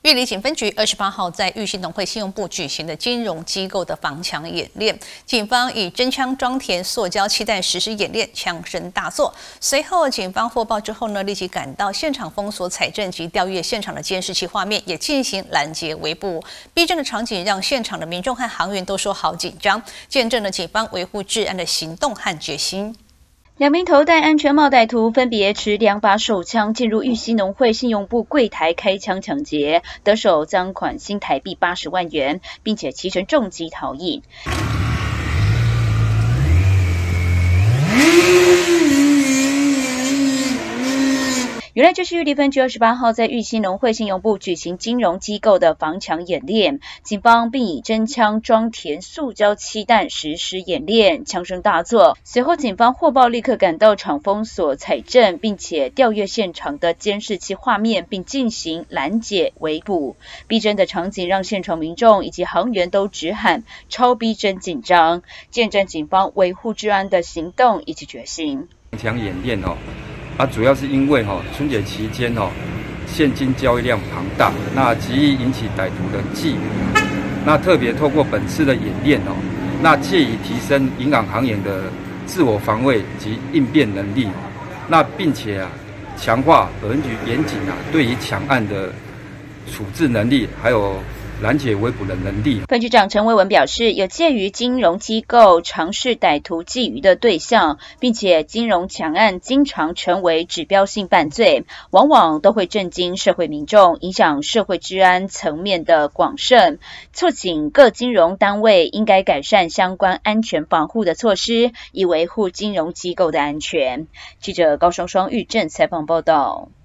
玉里警分局28号在玉兴农会信用部举行的金融机构的防抢演练，警方以真枪装填塑胶气弹实施演练，枪声大作。随后，警方获报之后呢，立即赶到现场封锁采证及调阅现场的监视器画面，也进行拦截围捕。逼真的场景让现场的民众和行员都说好紧张，见证了警方维护治安的行动和决心。 两名头戴安全帽歹徒分别持2把手枪进入玉溪农会信用部柜台开枪抢劫，得手赃款新台币80万元，并且骑乘重机逃逸。原来这是玉里分局28号在玉溪农会信用部举行金融机构的防抢演练，警方并以真枪装填塑胶气弹实施演练，枪声大作。随后警方获报立刻赶到场封锁采证，并且调阅现场的监视器画面，并进行拦截围捕。逼真的场景让现场民众以及行员都直喊超逼真紧张，见证警方维护治安的行动以及决心。 防抢演练主要是因为春节期间现金交易量庞大，那极易引起歹徒的觊觎。那特别透过本次的演练那借以提升银行行员的自我防卫及应变能力。那并且强化本局严谨对于抢案的处置能力，还有拦截围捕的能力。 分局长陈维文表示，有鉴于金融机构常是歹徒觊觎的对象，并且金融抢案经常成为指标性犯罪，往往都会震惊社会民众，影响社会治安层面的广盛，促请各金融单位应该改善相关安全防护的措施，以维护金融机构的安全。记者高双双玉镇采访报道。